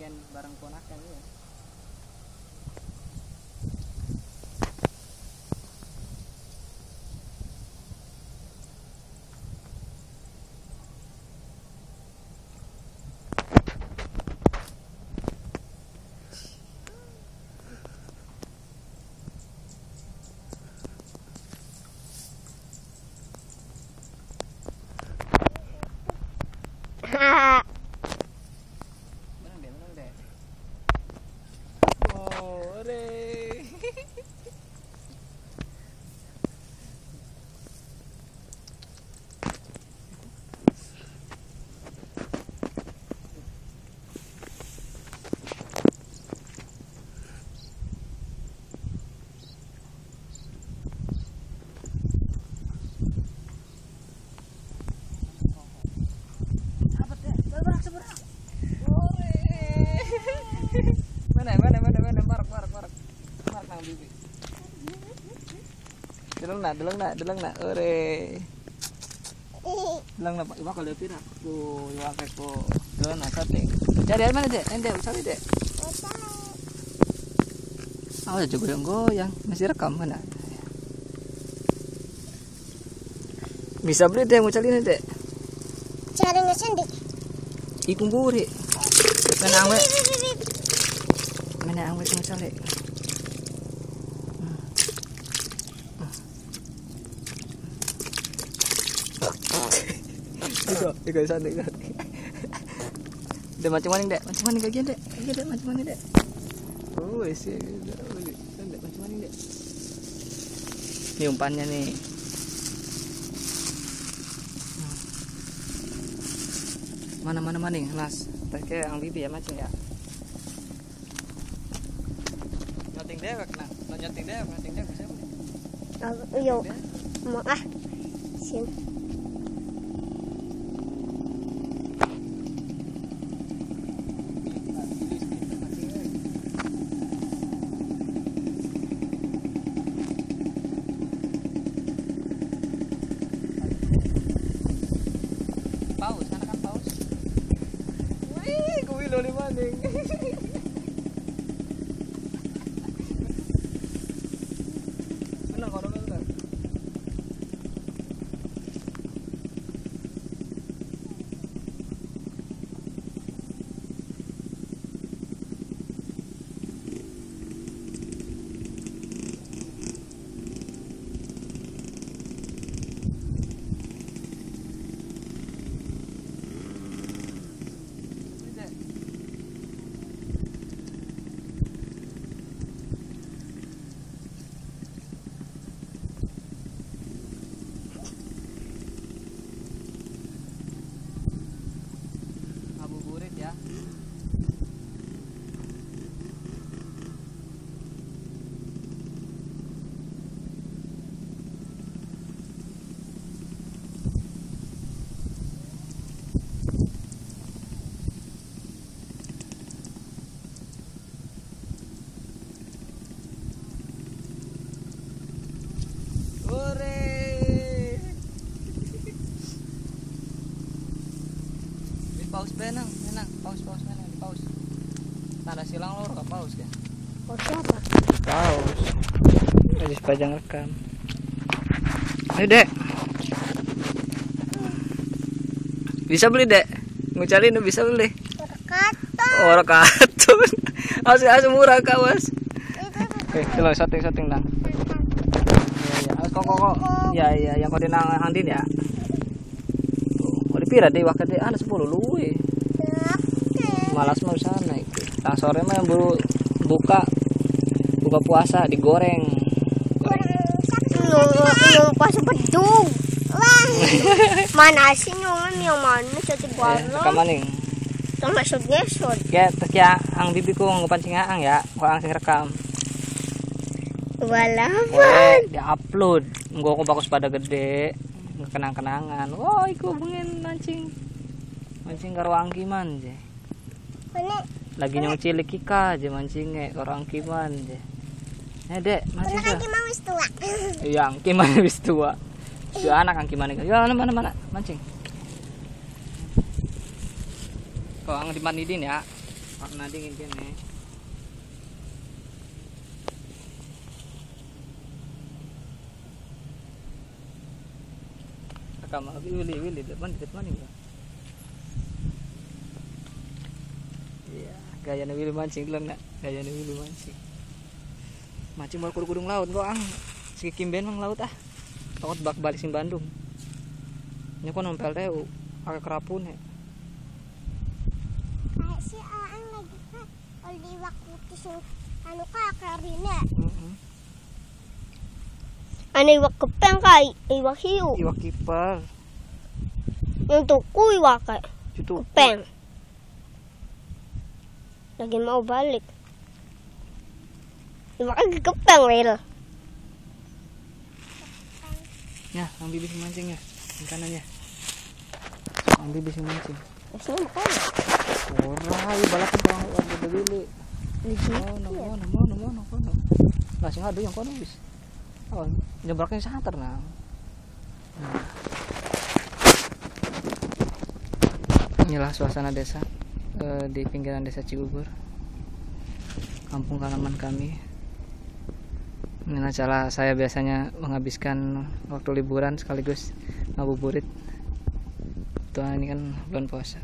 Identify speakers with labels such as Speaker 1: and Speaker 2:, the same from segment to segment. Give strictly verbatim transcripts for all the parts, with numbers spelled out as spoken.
Speaker 1: main bareng ponakan ya. Menang deh, menang deh. Oh, re. Mana mana mana mana marak marak marak marak nang bibi. Deleng nak deleng nak deleng nak ore. Deleng nak iwa kalau pira. Tuh iwa keko. Deleng nak sate. Cari air mana dek? Ente cari dek. Oh juga goyang goyang masih rekam mana? Bisa beli dek mau cari nih dek.
Speaker 2: Cari ngesendi.
Speaker 1: Ikung buri. Mana angwe? Mana angwe mau cari? Iko, iko sana iko. Dek macam mana dek? Macam mana kajian dek? Kajian dek macam mana dek? Oh isi, dek macam mana dek? Ini umpannya nih. Mana mana maning nas pakai ang bibi ya macam ya nyoting dewek nah nyoting dewek nyoting dewek siapa
Speaker 2: Oh, yo. Mau ah. Sin.
Speaker 1: paus anak kan paus wih kuwi lho li maning bener kono bener ngabuburit ya. Paus benang, benang, paus paus benang, paus. Tanda silang lor ke paus ya?
Speaker 2: Paus apa?
Speaker 1: Paus. Jadi sepajang rekam. Ayo dek. Bisa beli dek? Ngucalin bisa beli.
Speaker 2: Karton.
Speaker 1: Oh kartun. Asli asli murah kawas. Oke, coba setting setting dong. Ya ya, kok kok kok. Ya ya, yang kau dinang andin ya. Pira deh waktu deh anak sepuluh luwe malas mau sana itu tang sore mah bu, buka buka puasa digoreng
Speaker 2: Yung puasa bedug mana sih nyuman yang mana jadi barang
Speaker 1: kamaning
Speaker 2: tang masuk ngesot
Speaker 1: ya tak ya ang bibi ko ngupancing ang ya ko ang sing rekam
Speaker 2: wala
Speaker 1: eh di upload nggo ko bagus pada gede kenang-kenangan. Wah, iku pengen mancing. Mancing karo angkiman je. Lagi nyong cilik ika aja mancingnya karo angkiman je. Eh, Dek, mancing ke?
Speaker 2: Angkiman wis tua.
Speaker 1: Iya, angkiman wis tua. Si anak angkiman iki. Ya, mana mana mancing. Kok ang dimanidin ya. Karena dingin gini. Kamu wili wili depan dekat mana ya? Iya, gayanya wili mancing bilang nak, gayanya wili mancing. Mancing mau kudung laut kok ang, si Kimben mang laut ah, takut bak balik sing Bandung. Nya kok nompel teh, agak kerapun ya.
Speaker 2: Kayak si Aang lagi kan, kalau di waktu itu anu kak karina. Ano iwak kepeng kay, iwak hiu.
Speaker 1: Iwak kiper.
Speaker 2: Yung tuku iwak kay.
Speaker 1: Itu
Speaker 2: Kepeng. Lagi mau balik. Iwak lagi kepeng, Will.
Speaker 1: Ya, ambil bisa mancing ya, kanannya. Ambil bisa mancing.
Speaker 2: Biasanya makanya.
Speaker 1: Ora, ieu balak orang orang beli. Oh, no, no, no, no, no, no. Lah sing adu yang kono wis. Oh, nyebraknya santer nah. Nah. Inilah suasana desa eh, di pinggiran desa Cigugur, kampung halaman kami. Inilah cara saya biasanya menghabiskan waktu liburan sekaligus ngabuburit. Tuh ini kan bulan puasa.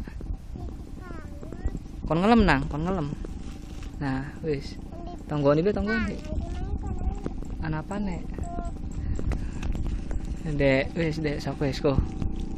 Speaker 1: Kon ngelem nang, kon ngelem. Nah, wis. Tonggoni be tonggoni. Ana apa nek? Dek, wis dek sok wis ko.